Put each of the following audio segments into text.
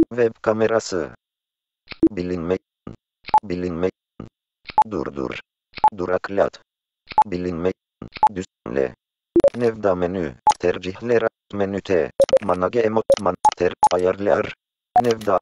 Web kamerası. Bilinmek. Bilinmek. Durdur. Duraklat. Bilinmek. Düzenle. Nevda menü. Tercihler. Menüte. Manage emot. Manter. Ayarlar. Nevda.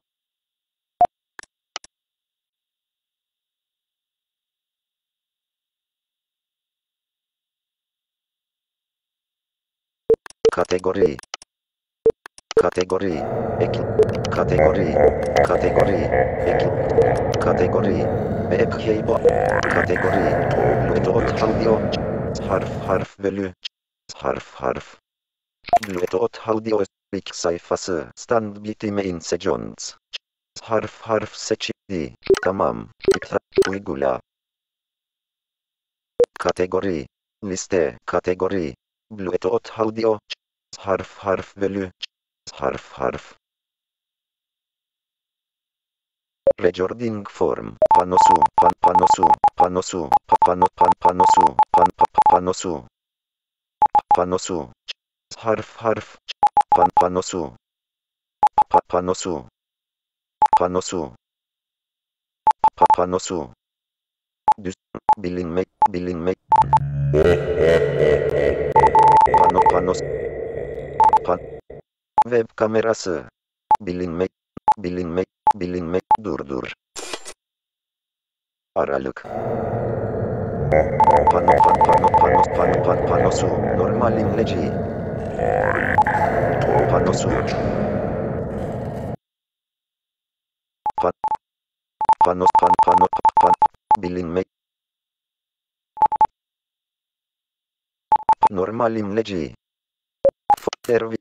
Kategori. Kategori. Ek. Kategori. Kategori. Ek. Kategori. Backcable. Kategori. Bluetooth audio. Harf bölü. Harf. Bluetooth audio. İlk sayfası. Stand bitime insections. Harf seçildi. Tamam. İptal. Uygula. Kategori. Liste. Kategori. Bluetooth audio. Harf bölü. Harf. Recording form. Panosu. Panosu. Panosu. Harf. Panosu. Panosu. Düz. Bilinmek. Panos. Web kamerası. Bilinmek. Durdur. Aralık. Panosu. Normal imleci. Panosu. Bilinmek. Normal imleci. Tervi.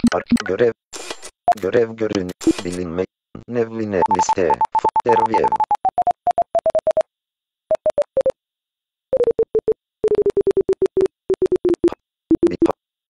Görev görün. Bilinmek. Nevline liste. Terviyev.